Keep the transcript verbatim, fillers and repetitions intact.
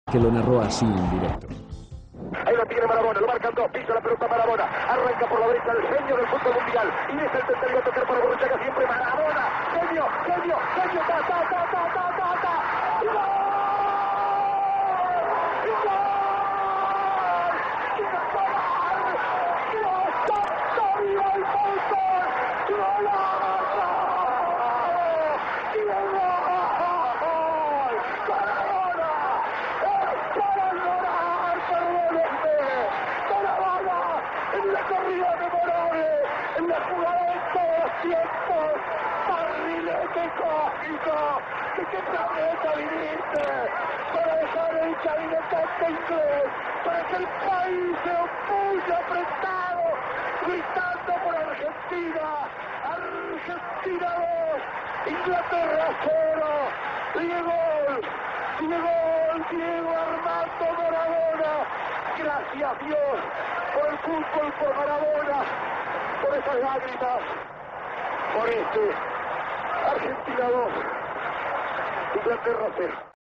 que lo narró así en directo. Ahí lo tiene Maradona, lo marcan dos, pisa la pelota Maradona, arranca por la derecha el genio del fútbol mundial, y es el tercero a tocar para Borruchaga, siempre Maradona, genio, genio, genio, ta, ta, ta, ta, ta, ta, ta, y gol, y gol, y gol, y gol, Santorio al fútbol, y golazo, y gol, Maradona, es para llorar, perdónenme, Maradona, en la corrida memorable, en la jugada de todos los tiempos, barrilete cósmico, ¿de qué planeta viniste? Para dejar el cabinetante inglés, para que el país se opulle apretado, gritando por Argentina, Argentina dos, Inglaterra cero, Diego, Diego, Diego Armando Maradona, gracias Dios por el fútbol, por Maradona, por esas lágrimas, por este Argentina dos, Inglaterra cero.